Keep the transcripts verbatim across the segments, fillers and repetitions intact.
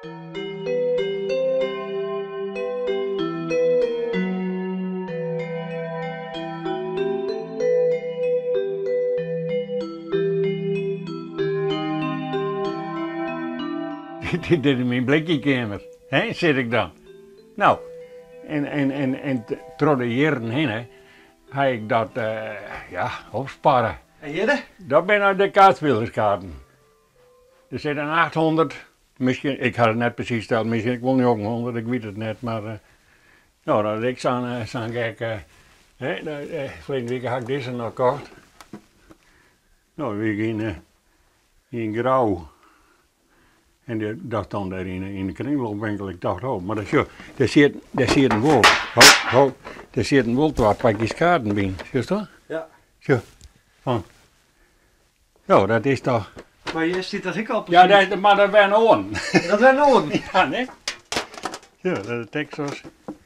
Dit is mijn blikjekamer, hè, zit ik dan. Nou, en, en, en, en door de jaren heen, hè, heb ik dat, uh, ja, opsparen. En jij? Dat zijn nou de kaartspielerskaarten. Er zitten achthonderd, misschien, ik had het net precies gesteld, misschien, ik wil niet ook honderd, ik weet het net, maar, uh, nou, dat ik zo'n, uh, zo'n gek, uh, hè, uh, verleden week had ik deze nog gekocht. Nou, weer in, uh, in grauw. En die, dat stond daar in, in de kringloopwinkel. Ik dacht, oh, maar daar zit, daar zit, daar zit een wol. Ho, ho, daar zit een wol waar pakjes kaarten bij. Zie je dat? Ja. Zo. Van. Nou, dat is toch. Maar je ziet dat ik al precies. Ja, dat, maar dat waren oren. Dat waren oren. Ja, nee? Ja, dat is Texas.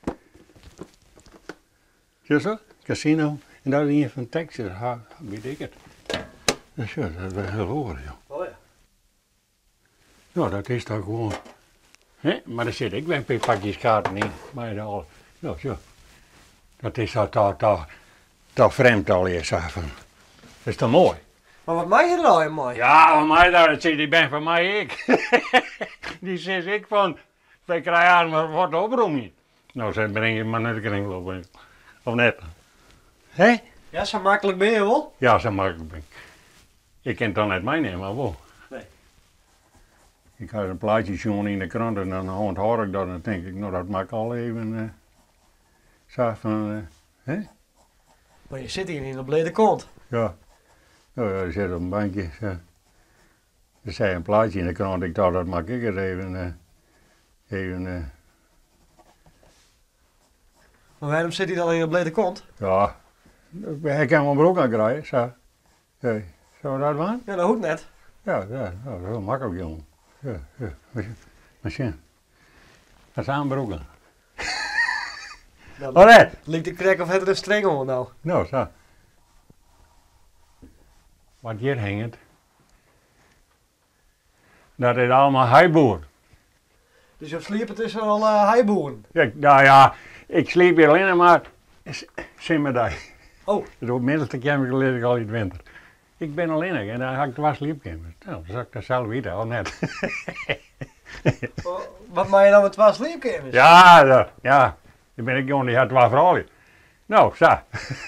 Zie je zo? Casino. En dat is een van Texas. Ha, weet ik het. Dus ja, dat is heel hoor, joh. Oh ja. Nou, dat is toch gewoon. Hè? Maar er zit ik weer een paar pakjes kaarten in. Maar dat al. Nou, zo. Dat is toch, toch, toch, toch vreemd al eerst van. Dat is toch mooi? Maar wat maak je er nou in mooi? Ja, van mij daar, dat zit die ben van mij ik. Die zeg ik van. Wij krijgen maar wat oproem niet. Nou, ze breng je maar naar de kringloop. Of net. Hé? Ja, zo makkelijk ben je wel? Ja, zo makkelijk ben ik. Je kent dan net mij nemen, maar wel. Nee. Ik had een plaatje zien in de krant en dan onthoud ik dat en dan denk ik, nou dat maakt al even uh, zo van, uh, hè? Maar je zit hier in de blede kont. Ja. Nou ja, je zit op een bankje. Zo. Er zei een plaatje in de krant, ik dacht dat maak ik het even, uh, even, uh, Maar waarom zit hij dan in de blede kont? ja. Hij kan mijn broek aan krijgen, zo. Hey, zou we dat doen? Ja, dat hoeft net. Ja, ja, dat is heel makkelijk, jongen. Ja, ja, misschien. Dat is aanbroeken. Nou, Oh nee! lijkt de krek of het er een streng onder nou. Nou, zo. Wat hier hangt, dat is allemaal heiboer. Dus je sliepen tussen al uh, heiboeren. Ja, nou ja, ik sliep hier alleen maar simmerdij. Oh. Dus minstens een keer geleden al in de winter. Ik ben alleen en dan had ik twee sliepkamers. Nou, dan zou ik dat zelf weten, al net. Oh, wat maak je dan met twee sleepkamers? Ja, ja, ja. Dan ben ik jongen, die had twee vrouwen. Nou, zo.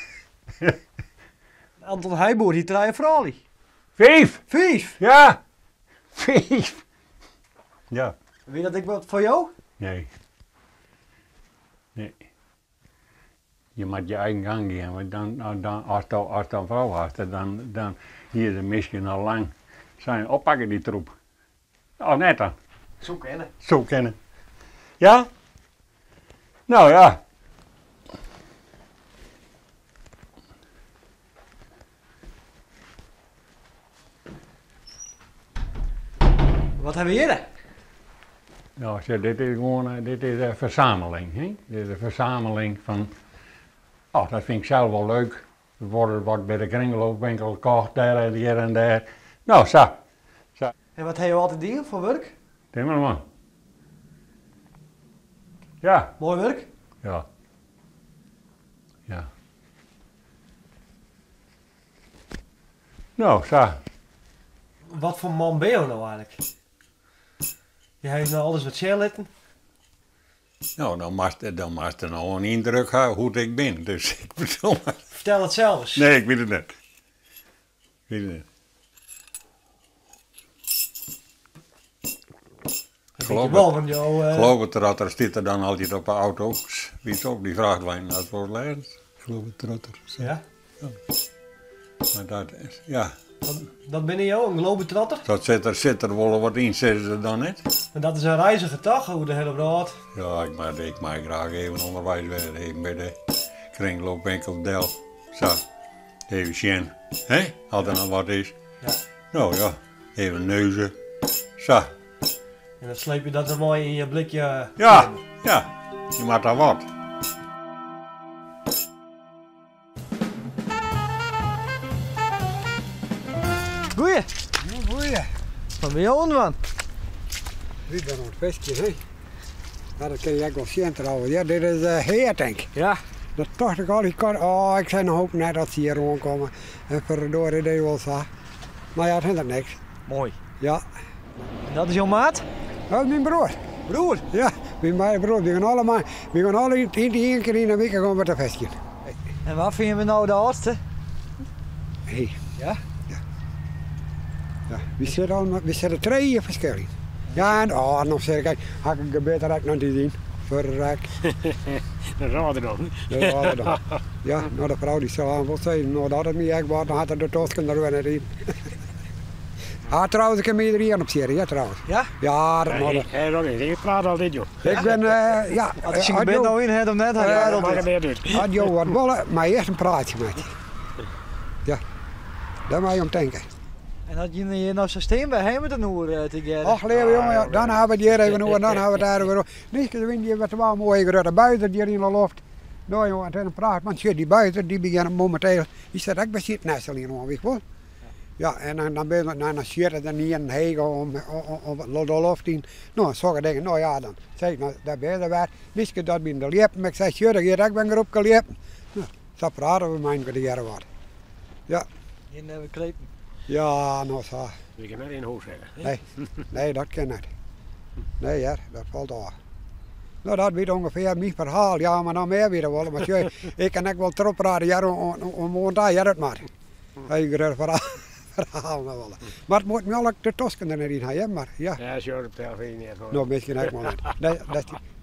Anton Heiboer, die draaien vrouwen. Vijf! Vijf? Ja! Vijf! Ja. Weet dat ik wat voor jou? Nee. Nee. Je moet je eigen gang gaan, want dan, dan, dan, als je als je een vrouw had, dan, dan hier is misschien al lang zijn oppakken die troep. Oh, net dan. Zo kennen. Zo kennen. Ja? Nou ja. Wat hebben we hier? Nou, zeg, dit is gewoon uh, dit is een verzameling. Hè? Dit is een verzameling van. Oh, dat vind ik zelf wel leuk. Er wordt wat bij de kringloopwinkel gekocht, daar en hier en daar. Nou, zo. Zo. En wat heb je altijd dingen voor werk? Timmerman. Ja. Mooi werk? Ja. Ja. Nou, zo. Wat voor man ben je nou eigenlijk? Je hebt nou alles wat share Nou, dan mag je dan mag je nou een indruk hebben hoe ik ben. Dus ik bedoel maar. Vertel het zelf eens. Nee, ik weet het niet. Ik weet het niet. Dat Geloof weet je wel, het. want jou, uh, Geloof het, dat er zit er dan altijd op de auto. Wie is ook, die vraagt wij naar het woord leren. Geloof het, trotter. Ja? Maar dat is, ja. Dat, dat ben je jou, een globetrotter. Dat zit er, zit er wel wat in, zeggen ze dan net. En dat is een reizige dag, hoe de hele brood. Ja, ik mag, ik mag graag even onderwijs werden, even bij de kringloopwinkel Del. Zo, even zien, hè, als er nog wat is. Ja. Nou ja, even neuzen. Zo, En dan sleep je dat er mooi in je blikje. ja, ja, je maakt daar wat. Goeie. Goeie. Wat ben je aan man? Wie ben aan het visje, hè? Ja, dat kun je echt wel zien trouwens. Ja, dit is uh, heer, denk ik. Ja. Dat dacht ik al, ik kan, oh, ik zei nog hoop net dat ze hier rondkomen. En verdorie, dat je wel zo. Maar ja, het hindert niks. Mooi. Ja. En dat is jouw maat? Dat is mijn broer. Broer? Ja, mijn broer. We gaan allemaal, we gaan alle één keer in de week gaan met de visje. En wat vinden we nou de oudste? Hé. Ja? Ja. Ja, we zitten allemaal, we zitten drie verschillen. Ja, en oh, nog zeg ik, had ik het beter ook nog te zien. Verrek. Dat raden dan. Dat was het dan. Ja, nou de vrouw die zal aan wel zeggen, nou dat het niet echt was, dan had er de tosken er weer in. Ah, trouwens, ik heb me iedereen op serie, ja trouwens. Ja? Ja, dat moet. Hé, dat is. Ik praat al dit, joh. Ik ben, uh, ja. Als je bent nou in hebt of net, had je Ja, dat mag al het niet doen. Had Jo wat willen, maar eerst een praatje met je. Ja, daar moet je om denken. En had je hier nou systeem bij hem met een oer uh, te gerden? Ach, leven jongen, ja, dan hebben we het hier even over, dan hebben we het daar weer over. Niet de wind die wat wel mooi grote buiten die hier in de lucht. Nou jongen, het is een praat, want die buiten, die beginnen momenteel, die staat ook bij zitnessel hier nog, weet je wel. Ja, en dan, dan ben je dan, dan zit het er niet in hegen om, om, om de lucht in. Nou, sommige dingen, nou ja, dan zeg ik, nou, daar ben je er weer. Niet dat ben de liepen, maar ik zeg, jure, hier ik ben erop geliepen. Nou, zo praten we mijn de jaren wat. Ja. In de klepen. Ja, nou zo. Ik kan net in hoofd zeggen. Nee, nee, dat kan niet. Nee, ja, dat valt af. Nou, dat weet ongeveer mijn verhaal. Ja, maar nou meer weer wel. Maar je, ik kan ook wel erop praten, ja, om een dag, ja, dat maar. Hij gaat verhaal. Verhaal nou wel. Maar het moet me al de tosken er niet in hebben, maar ja. Ja, zo op televisie niet. Nou, misschien ook wel niet. Nee, dat is,